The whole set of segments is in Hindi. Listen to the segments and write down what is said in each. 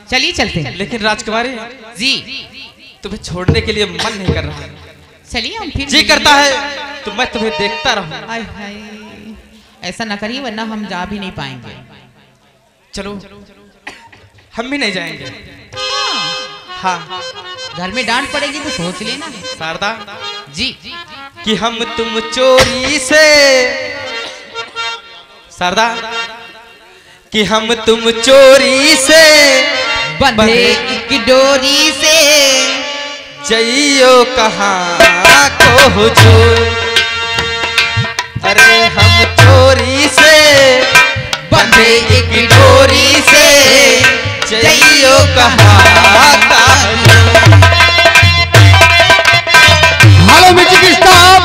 चलिए चलते हैं। लेकिन राजकुमारी जी तुम्हें छोड़ने के लिए मन नहीं कर रहा है। चलिए हम फिर जी करता है तो मैं तुम्हें देखता रहूं। हाय हाय, ऐसा ना करिए वरना हम जा भी नहीं पाएंगे। चलो हम भी नहीं जाएंगे। हाँ घर में डांट पड़ेगी तो सोच लेना। शारदा जी कि हम तुम चोरी से, शारदा कि हम तुम चोरी से बंधे एक डोरी से जइयो कहाँ को हुजूर। अरे हम चोरी से बंधे एक डोरी से जइयो कहाँ का। हेलो म्यूजिक स्टाफ,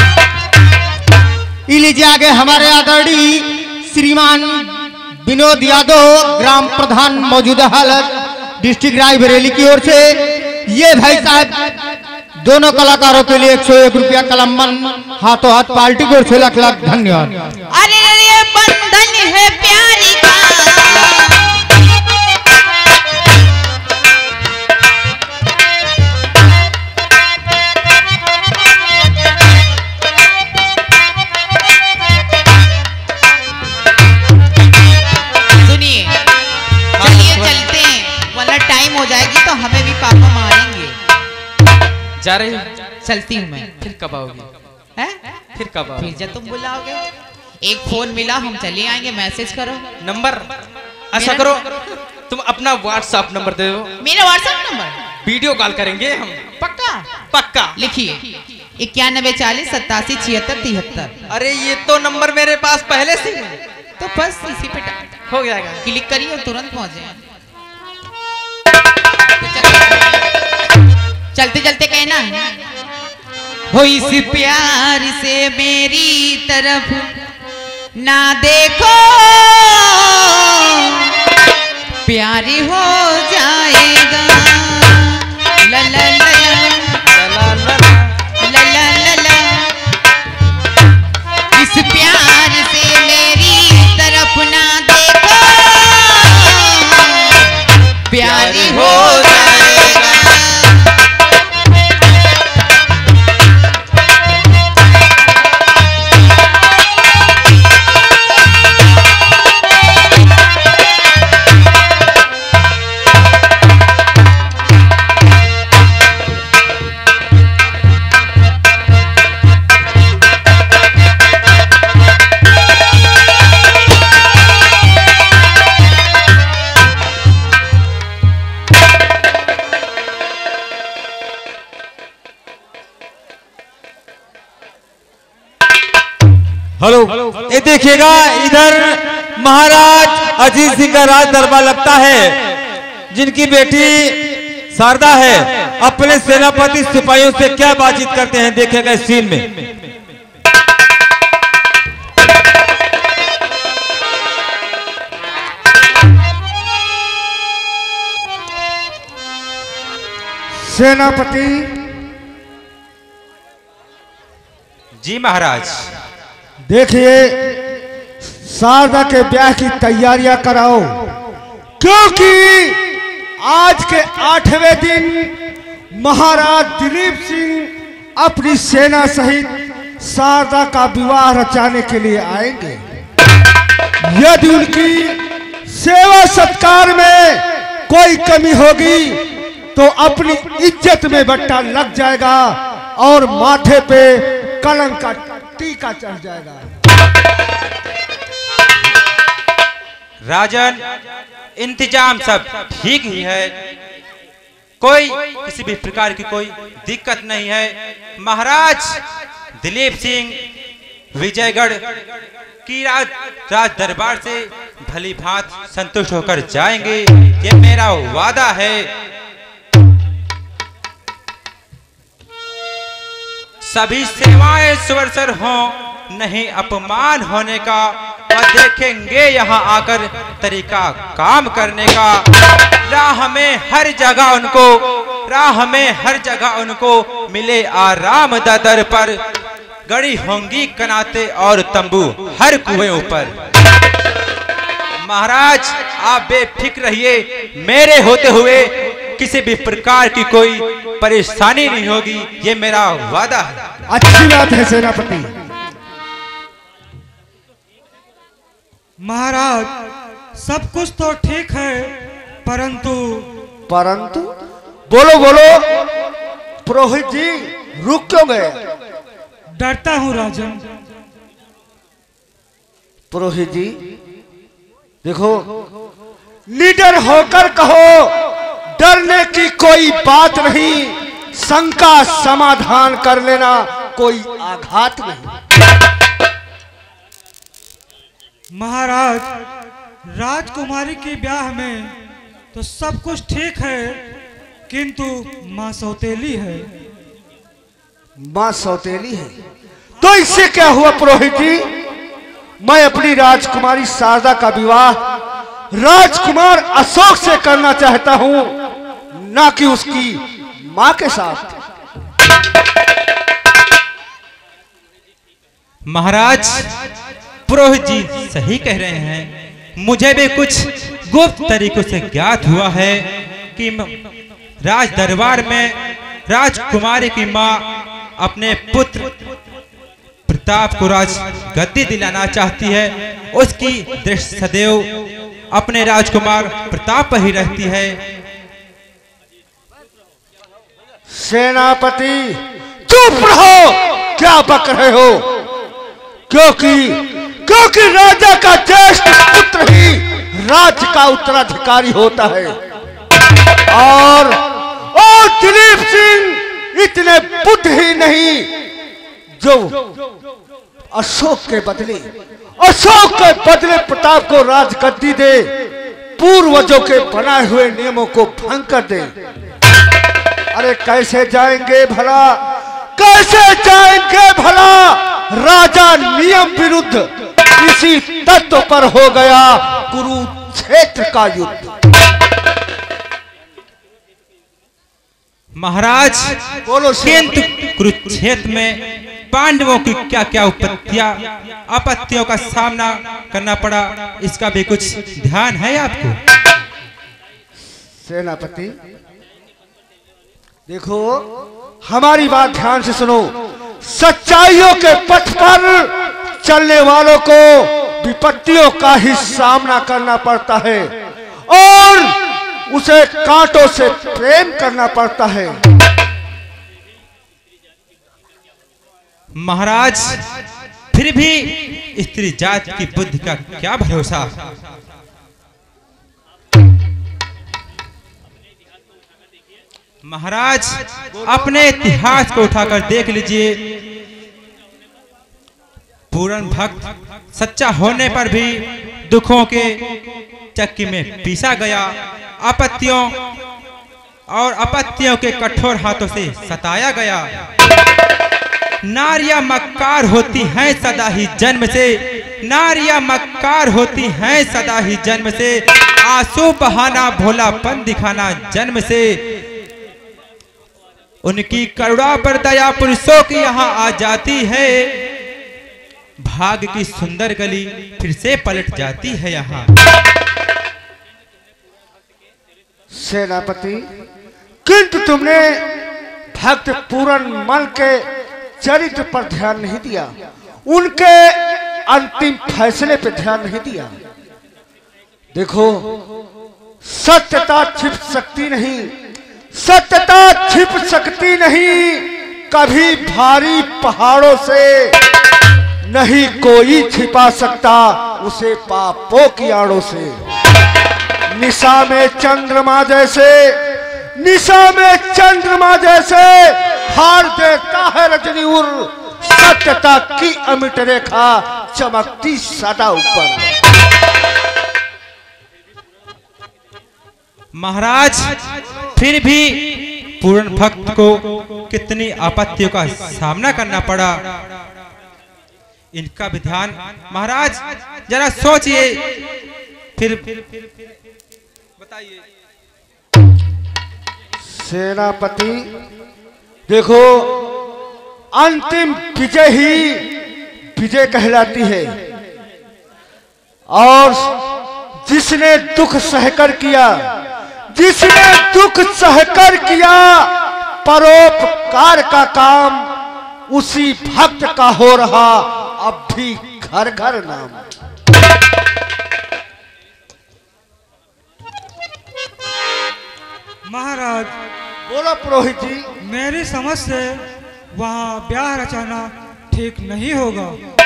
लीजिए आगे हमारे आदरणीय श्रीमान विनोद यादव ग्राम प्रधान मौजूदा हालत डिस्ट्रिक्ट रायबरेली की ओर से ये भाई साहब दोनों कलाकारों के लिए 101 रुपया कलमन हाथों हाथ पार्टी की ओर से लाख लाख धन्यवाद। अरे ये बंधन है प्यारी का, सुनिए चलिए चलते हैं वरना टाइम हो जाएगी तो हमें भी पापा मारेंगे। जा रही चलती हूँ मैं। फिर कब आओगी? हैं? फिर कब आओगी? फिर जब तुम बुलाओगे। एक फोन मिला हम चले आएंगे, मैसेज करो। नंबर ऐसा करो तुम अपना व्हाट्सएप नंबर दे दो। मेरा व्हाट्सएप नंबर? वीडियो कॉल करेंगे हम। पक्का? पक्का। लिखिए 9140878773। अरे ये तो नंबर मेरे पास पहले से है। तो बस इसी पे हो जाएगा, क्लिक करिए और तुरंत पहुंचे। चलते चलते कहना हो इस प्यार से मेरी तरफ ना देखो, प्यार हो जाएगा। ला ला ला ला ला ला ला, इस प्यार से मेरी तरफ ना देखो, प्यार हो जाएगा। हेलो, ये देखिएगा इधर महाराज अजीत सिंह का राज दरबार लगता है, जिनकी बेटी शारदा है अपने सेनापति सिपाहियों से क्या बातचीत करते हैं देखिएगा इस सीन में। सेनापति जी महाराज। देखिए शारदा के ब्याह की तैयारियां कराओ, क्योंकि आज के 8वें दिन महाराज दिलीप सिंह अपनी सेना सहित शारदा का विवाह रचाने के लिए आएंगे। यदि उनकी सेवा सत्कार में कोई कमी होगी तो अपनी इज्जत में बट्टा लग जाएगा और माथे पे कलंक का टीका चढ़ जाएगा। राजन इंतजाम सब ठीक ही है, कोई किसी भी प्रकार की कोई दिक्कत नहीं है। महाराज दिलीप सिंह विजयगढ़ की राज दरबार से भली भांत संतुष्ट होकर जाएंगे, ये मेरा वादा है। सभी सेवाएं सुवरसर हों, नहीं अपमान होने का, और देखेंगे यहाँ आकर तरीका काम करने का। राह में हर जगह उनको मिले आराम दर पर, गड़ी होंगी कनाते और तंबू हर कुएं ऊपर। महाराज आप बेफिक्र रहिए, मेरे होते हुए किसी भी प्रकार की कोई परेशानी नहीं होगी, ये मेरा वादा है। अच्छी बात है सेनापति। महाराज सब कुछ तो ठीक है, परंतु बोलो बोलो पुरोहित जी, रुक क्यों गए? डरता हूँ राजन। पुरोहित जी देखो, निडर होकर कहो, डरने की कोई बात नहीं, शंका समाधान कर लेना, कोई आघात नहीं। महाराज राजकुमारी के ब्याह में तो सब कुछ ठीक है, किंतु माँ सौतेली है। माँ सौतेली है तो इससे क्या हुआ पुरोहित जी? मैं अपनी राजकुमारी शारदा का विवाह राजकुमार अशोक से करना चाहता हूं, ना कि उसकी मां के साथ। महाराज पुरोहित जी सही कह रहे हैं। मुझे भी कुछ गुप्त तरीकों से ज्ञात हुआ है कि राज दरबार में राजकुमारी की मां अपने पुत्र प्रताप को राज गद्दी दिलाना चाहती है। उसकी दृष्टि सदैव अपने राजकुमार प्रताप पर ही रहती है। सेनापति चुप रहो, क्या बक रहे हो? क्योंकि राजा का ज्येष्ठ पुत्र ही राज्य का उत्तराधिकारी होता है, और दिलीप सिंह इतने बुद्ध ही नहीं जो अशोक के बदले प्रताप को राजगद्दी दे, पूर्वजों के बनाए हुए नियमों को भंग कर दे। अरे कैसे जाएंगे भला? राजा नियम विरुद्ध इसी तत्व पर हो गया कुरुक्षेत्र का युद्ध। महाराज बोलो। किंतु कुरुक्षेत्र में पांडवों की क्या क्या आपत्तियों का सामना करना पड़ा, इसका भी कुछ ध्यान है आपको? सेनापति देखो, हमारी बात ध्यान से सुनो। सच्चाइयों के पथ पर चलने वालों को विपत्तियों का ही सामना करना पड़ता है, और उसे कांटों से प्रेम करना पड़ता है। महाराज फिर भी स्त्री जात की बुद्धि का क्या भरोसा? महाराज अपने इतिहास को उठाकर देख लीजिए। पूर्ण भक्त सच्चा होने पर भी दुखों के चक्की में पीसा गया, आपत्तियों के कठोर हाथों से सताया गया। नारियां मक्कार होती हैं सदा ही जन्म से, नारियां मक्कार होती हैं सदा ही जन्म से, आंसू बहाना भोलापन दिखाना जन्म से। उनकी करुणा पर दया पुरुषों की यहाँ आ जाती है, भाग्य की सुंदर गली फिर से पलट जाती है यहाँ। सेनापति किंतु तुमने भक्त पूर्ण मन के चरित्र पर ध्यान नहीं दिया, उनके अंतिम फैसले पर ध्यान नहीं दिया। देखो, सत्यता छिप सकती नहीं, कभी भारी पहाड़ों से नहीं कोई छिपा सकता उसे पापों की आड़ों से। निशा में चंद्रमा जैसे हार देता है रजनी उर, सत्यता की अमिट रेखा चमकती सदा ऊपर। महाराज फिर भी पूर्ण भक्त को कितनी आपत्तियों का सामना करना पड़ा, इनका भी ध्यान महाराज जरा सोचिए, फिर बताइए। सेनापति देखो, अंतिम विजय ही विजय कहलाती है, और जिसने दुख सहकर किया, जिसने दुख सहकर किया परोपकार का काम, उसी भक्त का हो रहा अब भी घर घर नाम। महाराज, बोलो पुरोहित जी। मेरी समझ से वहाँ ब्याह रचाना ठीक नहीं होगा।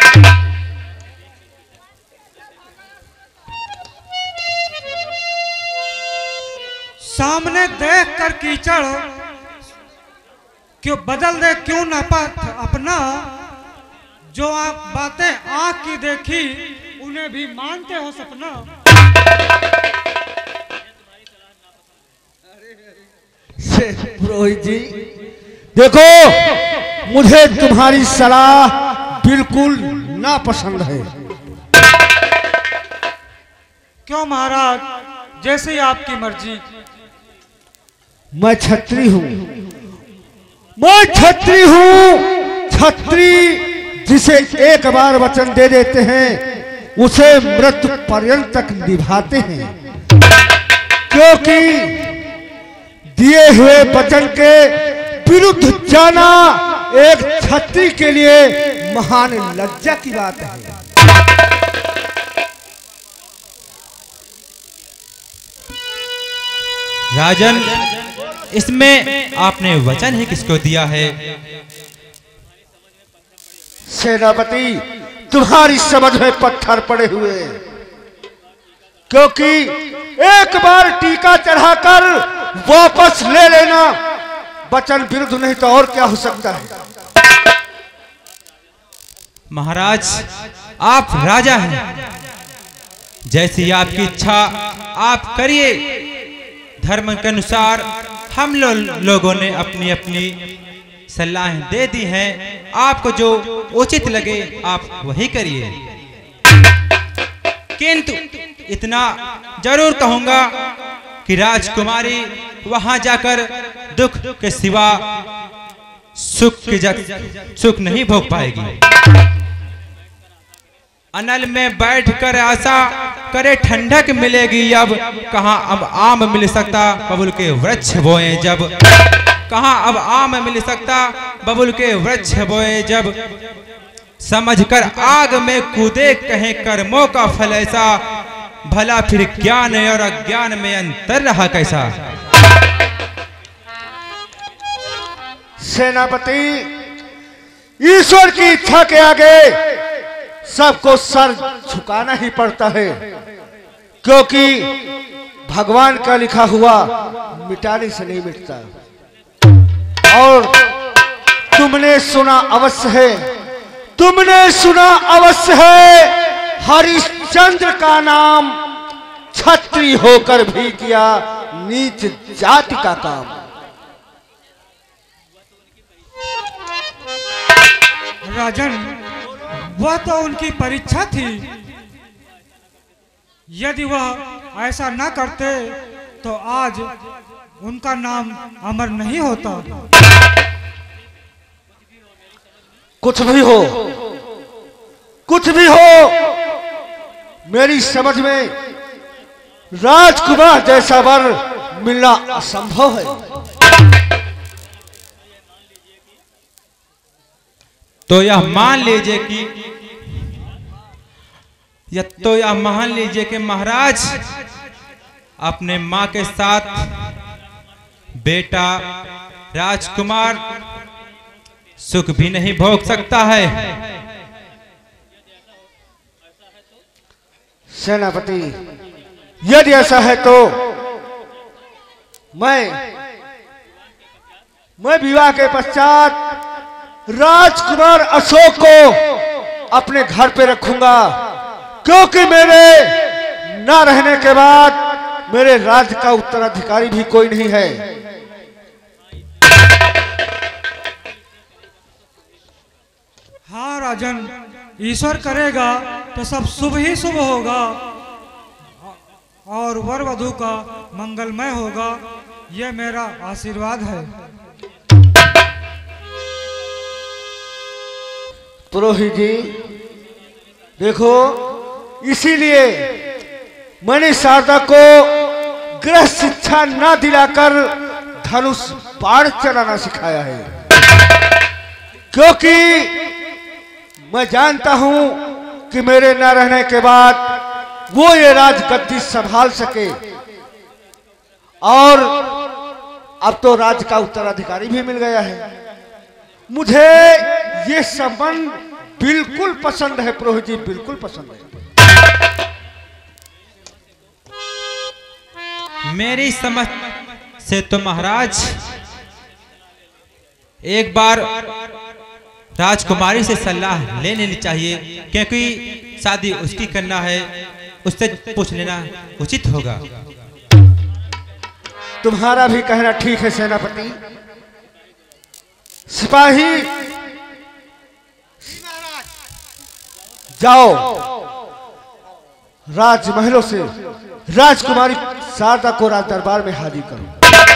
सामने देख कर कीचड़ क्यों बदल दे, क्यों ना पथ अपना। जो आप बातें आंख की देखी उन्हें भी मानते हो सपना। पुरोहित जी देखो, मुझे तुम्हारी सलाह बिल्कुल नापसंद है। क्यों महाराज, जैसे ही आपकी मर्जी। मैं छत्री हूँ, मैं छत्री हूँ। छत्री जिसे एक बार वचन दे देते हैं उसे मृत्यु पर्यंत तक निभाते हैं, क्योंकि दिए हुए वचन के विरुद्ध जाना एक छत्री के लिए महान लज्जा की बात है। राजन, इसमें आपने वचन ही किसको दिया है? सेनापति, तुम्हारी समझ में पत्थर पड़े हुए, क्योंकि एक बार टीका चढ़ाकर वापस ले लेना वचन विरुद्ध, नहीं तो और क्या हो सकता है। महाराज, आप राजा हैं, जैसी आपकी इच्छा आप करिए। धर्म के अनुसार हम लोगों ने अपनी अपनी सलाहें दे दी हैं। आपको जो उचित लगे आप वही करिए। किंतु इतना जरूर कहूंगा कि राजकुमारी वहां जाकर दुख के सिवा सुख नहीं भोग पाएगी। अनल में बैठकर आशा करे ठंडक मिलेगी अब, कहां अब आम मिल सकता बबुल के वृक्ष बोए जब। कहां अब आम मिल सकता बबुल के वृक्ष बोए जब। समझकर आग में कूदे कहें कर्मों का फल ऐसा, भला फिर ज्ञान और अज्ञान में अंतर रहा कैसा। सेनापति, ईश्वर की इच्छा के आगे सबको सर झुकाना ही पड़ता है, क्योंकि भगवान का लिखा हुआ मिटाने से नहीं मिटता। और तुमने सुना अवश्य है, तुमने सुना अवश्य है, हरिश्चंद्र का नाम छत्री होकर भी किया नीच जाति का काम। राजन, वह तो उनकी परीक्षा थी। यदि वह ऐसा न करते तो आज उनका नाम अमर नहीं होता। कुछ भी हो, कुछ भी हो, मेरी समझ में राजकुमार जैसा वर मिलना असंभव है। तो यह मान लीजिए कि यह मान लीजिए कि महाराज अपने मां के साथ बेटा राजकुमार सुख भी नहीं भोग सकता है। सेनापति, यदि ऐसा है तो मैं विवाह के पश्चात राजकुमार अशोक को अपने घर पे रखूंगा, क्योंकि मेरे ना रहने के बाद मेरे राज्य का उत्तराधिकारी भी कोई नहीं है। हाँ राजन, ईश्वर करेगा तो सब शुभ ही शुभ होगा और वर वधू का मंगलमय होगा, यह मेरा आशीर्वाद है। पुरोहित जी देखो, इसीलिए मैंने शारदा को गृह शिक्षा न दिलाकर धनुष बाण चलाना सिखाया है, क्योंकि मैं जानता हूं कि मेरे न रहने के बाद वो ये राजगद्दी संभाल सके। और अब तो राज का उत्तराधिकारी भी मिल गया है। मुझे ये संबंध बिल्कुल पसंद है पुरोहित जी, बिल्कुल पसंद है। मेरी समझ से तो महाराज एक बार राजकुमारी से सलाह ले लेनी चाहिए, क्योंकि शादी उसकी करना है, उससे पूछ लेना उचित होगा। तुम्हारा भी कहना ठीक है सेनापति। सिपाही जाओ, राजमहलों से राजकुमारी शारदा को राज दरबार में हाजिर करो।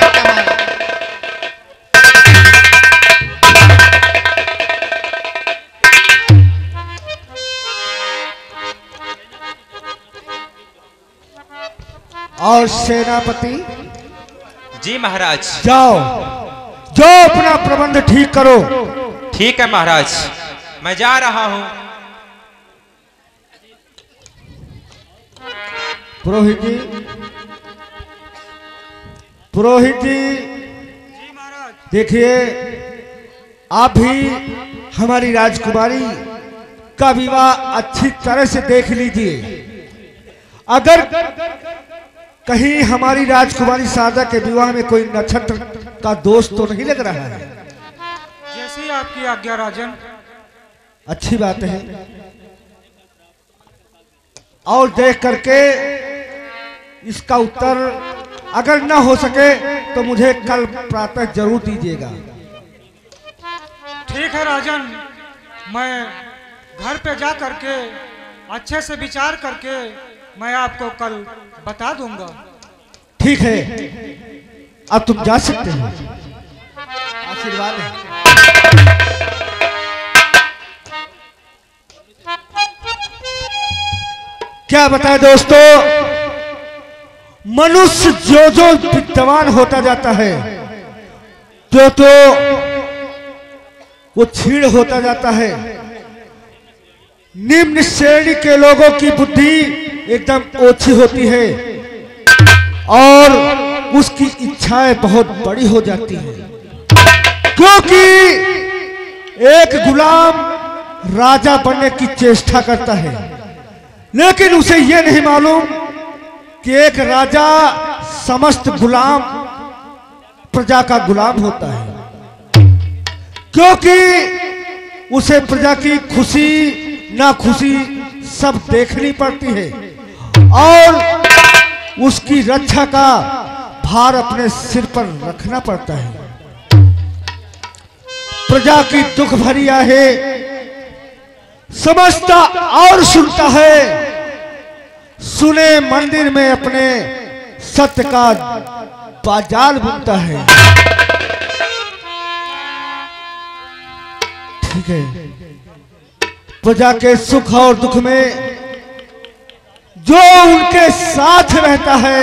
और सेनापति जी महाराज। जाओ अपना प्रबंध ठीक करो। ठीक है महाराज, मैं जा रहा हूं। पुरोहित जी देखिए, आप भी हमारी राजकुमारी का विवाह अच्छी तरह से देख लीजिए। अगर कहीं हमारी राजकुमारी शारदा के विवाह में कोई नक्षत्र का दोष तो नहीं लग रहा है? जैसे ही आपकी आज्ञा राजन। अच्छी बात है। और देख करके इसका उत्तर अगर न हो सके तो मुझे कल प्रातः जरूर दीजिएगा। ठीक है राजन, मैं घर पे जा करके अच्छे से विचार करके मैं आपको कल बता दूंगा। ठीक है, अब तुम जा सकते हो। आशीर्वाद है। क्या बताएं दोस्तों, मनुष्य जो जो विद्वान होता जाता है तो वो छीड़ होता जाता है। निम्न श्रेणी के लोगों की बुद्धि एकदम ओछी होती है और उसकी इच्छाएं बहुत बड़ी हो जाती हैं, क्योंकि एक गुलाम राजा बनने की चेष्टा करता है, लेकिन उसे यह नहीं मालूम कि एक राजा समस्त गुलाम प्रजा का गुलाम होता है, क्योंकि उसे प्रजा की खुशी ना खुशी सब देखनी पड़ती है और उसकी रक्षा का भार अपने सिर पर रखना पड़ता है। प्रजा की दुख भरी आहे समझता और सुनता है, सुने मंदिर में अपने सत्य का बाजार बुनता है। ठीक है, प्रजा के सुख और दुख में जो उनके साथ रहता है,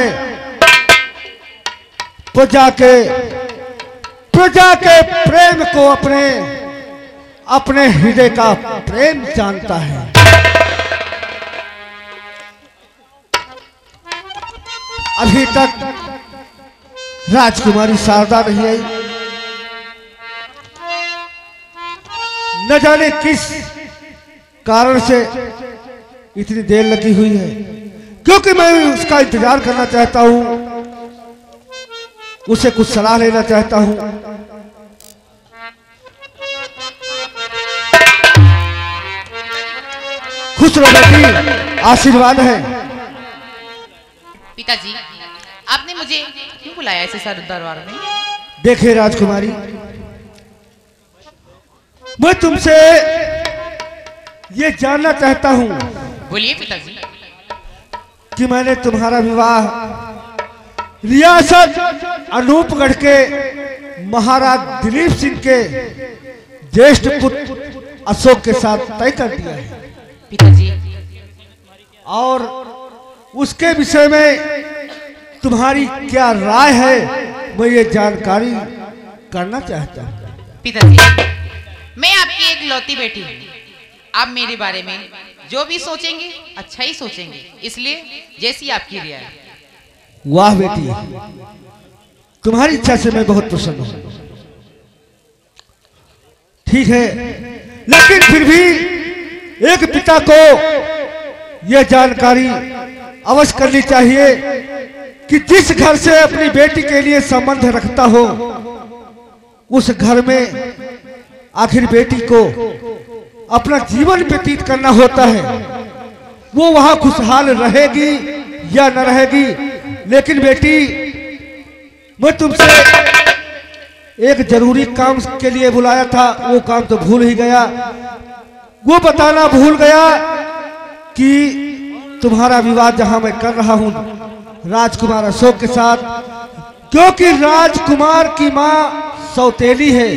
प्रजा के प्रेम को अपने हृदय का प्रेम जानता है। अभी तक राजकुमारी शारदा नहीं आई, न जाने किस कारण से इतनी देर लगी हुई है, क्योंकि मैं उसका इंतजार करना चाहता हूं, उसे कुछ सलाह लेना चाहता हूं। खुश रहो बेटी, आशीर्वाद है। पिताजी, आपने मुझे क्यों बुलाया ऐसे सर दरबार में? देखिए राजकुमारी, मैं तुमसे ये जानना चाहता हूं। बोलिए पिताजी। कि मैंने तुम्हारा विवाह रियासत अनूपगढ़ के महाराज दिलीप सिंह के ज्येष्ठ पुत्र अशोक के साथ तय कर दिया है पिताजी। और उसके विषय में तुम्हारी क्या राय है, मैं ये जानकारी करना चाहता हूँ। पिताजी, मैं आपकी एक लौती बेटी हूँ। आप मेरे बारे में जो भी सोचेंगे अच्छा ही सोचेंगे, इसलिए जैसी आपकी रिया है। वाह बेटी, तुम्हारी इच्छा से मैं बहुत प्रसन्न हूँ। ठीक है, लेकिन फिर भी एक पिता को यह जानकारी अवश्य करनी चाहिए कि जिस घर से अपनी बेटी के लिए संबंध रखता हो, उस घर में आखिर बेटी को अपना जीवन व्यतीत करना होता है। वो वहां खुशहाल रहेगी या न रहेगी, लेकिन बेटी मैं तुमसे एक जरूरी काम के लिए बुलाया था, वो काम तो भूल ही गया। वो बताना भूल गया कि तुम्हारा विवाह जहां मैं कर रहा हूं राजकुमार अशोक के साथ, क्योंकि राजकुमार की मां सौतेली है।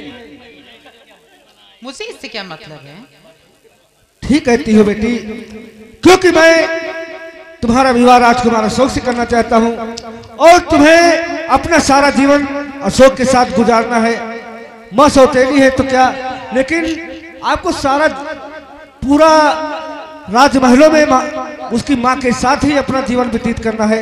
मुझे इससे क्या मतलब है? ठीक कहती हो बेटी, क्योंकि मैं तुम्हारा विवाह राजकुमार अशोक से करना चाहता हूं और तुम्हें अपना सारा जीवन अशोक के साथ गुजारना है। मां सौतेली है तो क्या, लेकिन आपको सारा पूरा राजमहलों में उसकी मां के साथ ही अपना जीवन व्यतीत करना है।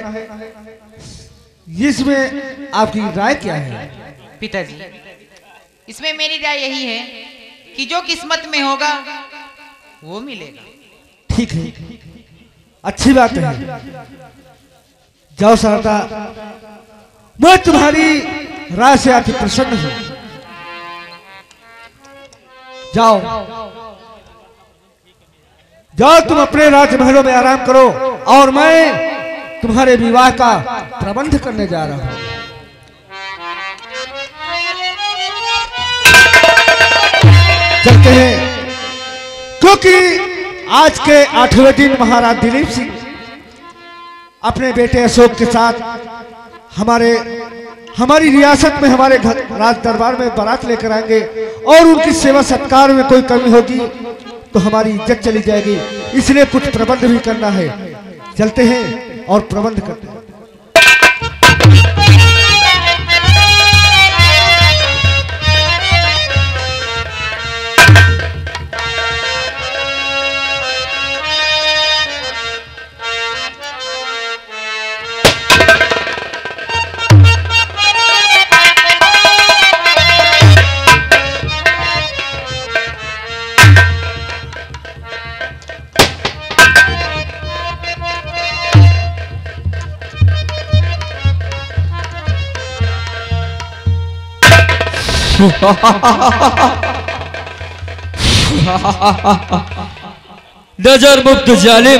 इसमें आपकी राय क्या है? पिताजी, इसमें मेरी राय यही है कि जो किस्मत में होगा वो मिलेगा। ठीक है, अच्छी बात है। जाओ शारदा, मैं तुम्हारी राय से आके प्रसन्न हूं। जाओ जाओ, तुम अपने राजमहलों में आराम करो और मैं तुम्हारे विवाह का प्रबंध करने जा रहा हूं। चलते हैं, क्योंकि आज के 8वें दिन महाराज दिलीप सिंह अपने बेटे अशोक के साथ हमारी रियासत में हमारे राज दरबार में बारात लेकर आएंगे और उनकी सेवा सत्कार में कोई कमी होगी तो हमारी इज्जत चली जाएगी। इसलिए कुछ प्रबंध भी करना है। चलते हैं और प्रबंध करते हैं। नजर मुक्त जालिम,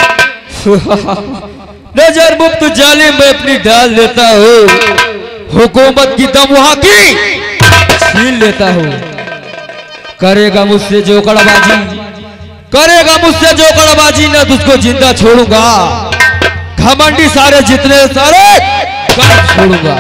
नजर मुक्त जालिम मैं अपनी डाल लेता हूँ, हुकूमत की दम वहां की छीन लेता हूँ। करेगा मुझसे जोकड़बाजी, करेगा मुझसे जोकड़बाजी, न तुझको जिंदा छोड़ूंगा। घमंडी सारे जितने सारे कर छोड़ूंगा।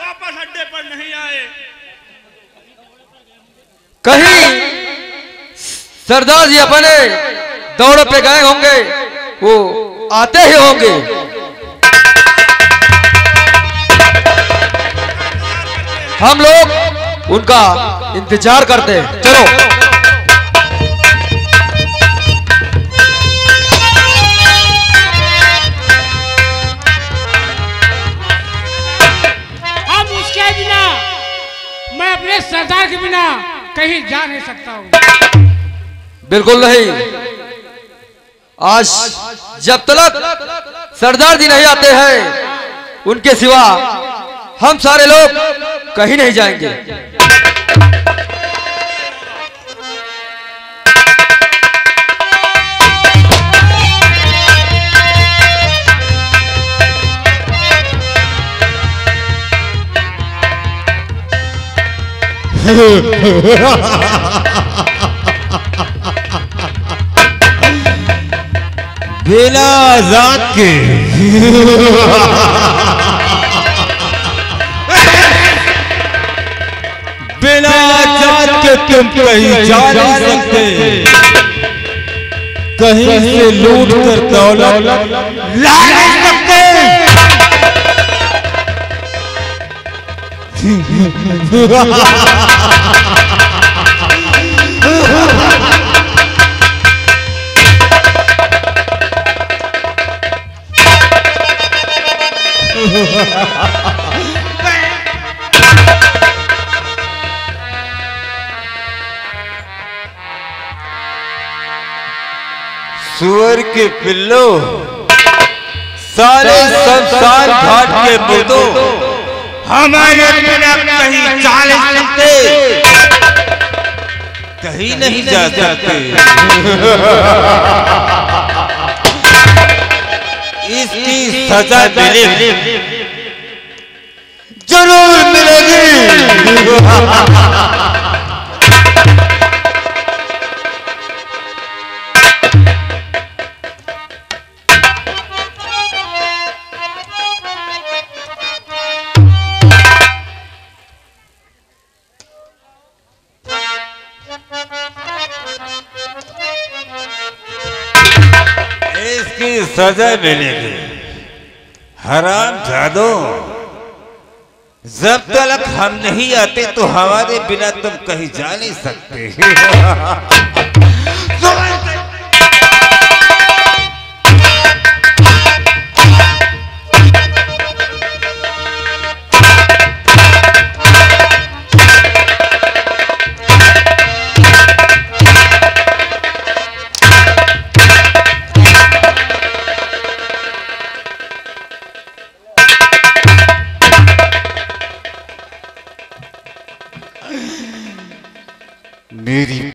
वापस अड्डे पर नहीं आए। कहीं सरदार जी अपने दौड़ पे गए होंगे, वो आते ही होंगे। हम लोग उनका इंतजार करते हैं। चलो। मैं अपने सरदार के बिना कहीं जा नहीं सकता हूँ। बिल्कुल नहीं। आज जब तक सरदार जी नहीं आते हैं, उनके सिवा हम सारे लोग कहीं नहीं जाएंगे। बिना आजाद के बिना आजाद के तुम कहीं जा नहीं सकते, कहीं से लूट कर दौलत ला नहीं सकते। सुअर के पिल्लो, सारे शमशान घाट के मुर्दों, हमारे बिना कहीं जा नहीं सकते, कहीं नहीं जा सकते। इसकी सजा मिलेगी, जरूर मिलेगी। इसकी सजा मिलेगी। हराम जादो, जब तक हम नहीं आते तो हमारे बिना तुम कहीं जा नहीं सकते। मेरी